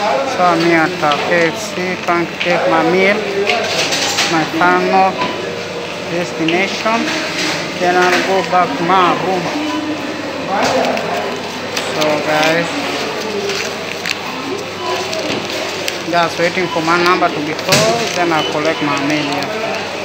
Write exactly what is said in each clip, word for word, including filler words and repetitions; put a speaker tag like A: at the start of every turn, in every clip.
A: So I'm here at uh, K F C, trying to take my meal, my final destination. Then I'll go back to my room. So guys, just waiting for my number to be called, then I'll collect my meal here.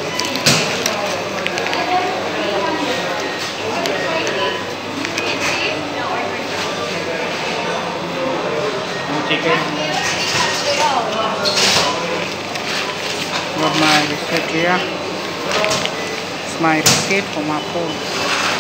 A: Got my receipt here. It's my receipt for my food.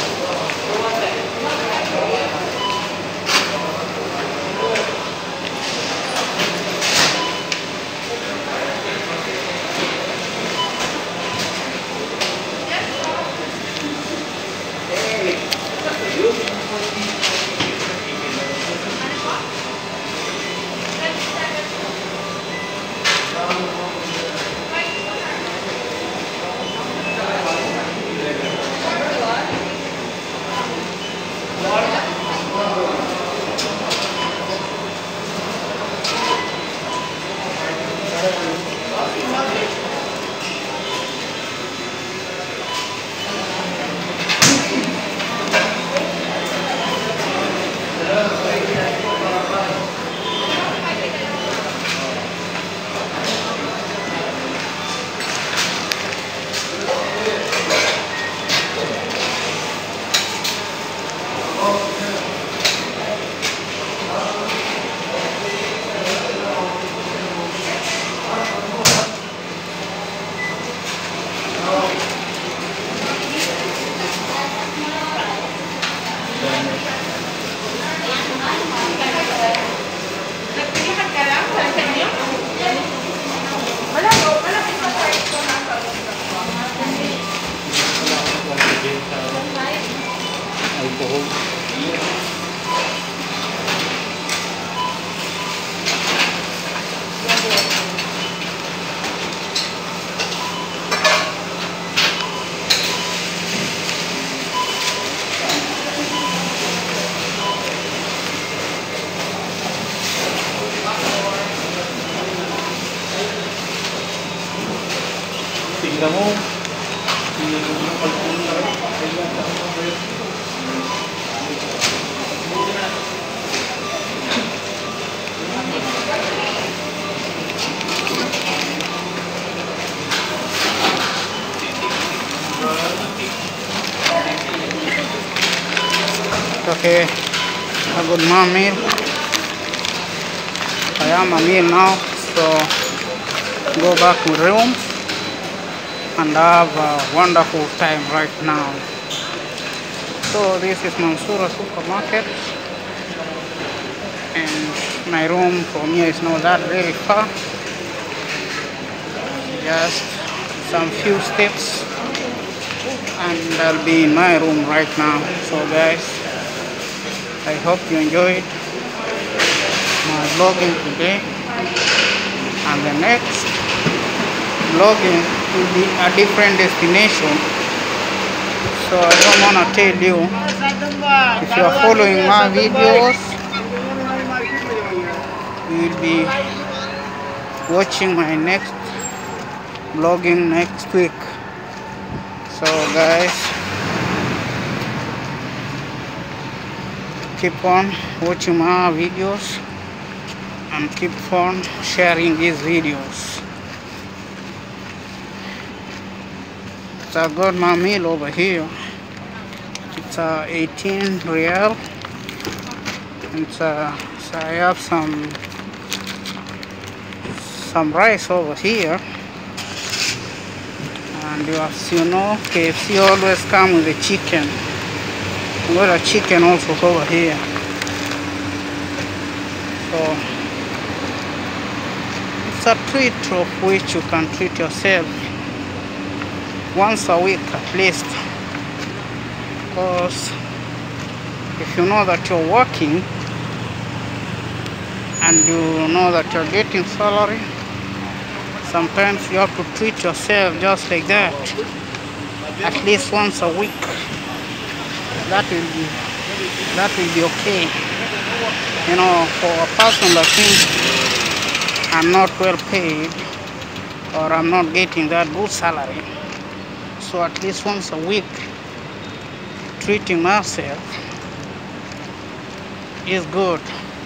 B: Tingnan mo.
A: Okay, a good mom meal. I am a meal now, so go back to room and have a wonderful time right now. So this is Mansoura supermarket, and my room from here is not that very far, just some few steps and I'll be in my room right now. So guys, I hope you enjoyed my vlogging today, and the next vlogging will be a different destination. So I don't want to tell you. If you are following my videos, you will be watching my next vlogging next week. So guys, keep on watching my videos and keep on sharing these videos. So I got my meal over here. It's uh, eighteen real. It's uh, so I have some some rice over here, and as you know, K F C always come with a chicken. We got a chicken also over here. So it's a treat of which you can treat yourself once a week at least, because if you know that you're working and you know that you're getting salary, sometimes you have to treat yourself just like that at least once a week. That will be that will be okay, you know, for a person like me. I'm not well paid, or I'm not getting that good salary. So at least once a week, treating myself is good.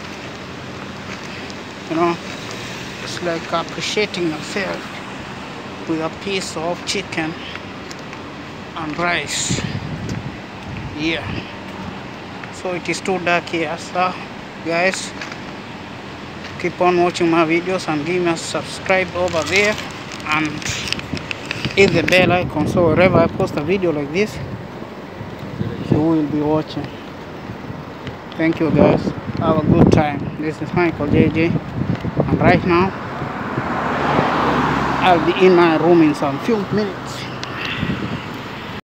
A: You know, it's like appreciating yourself with a piece of chicken and rice. Yeah. So it is too dark here, so guys, keep on watching my videos and give me a subscribe over there and hit the bell icon, so wherever I post a video like this, you will be watching. Thank you guys, have a good time. This is Michael J J, and right now I'll be in my room in some few minutes.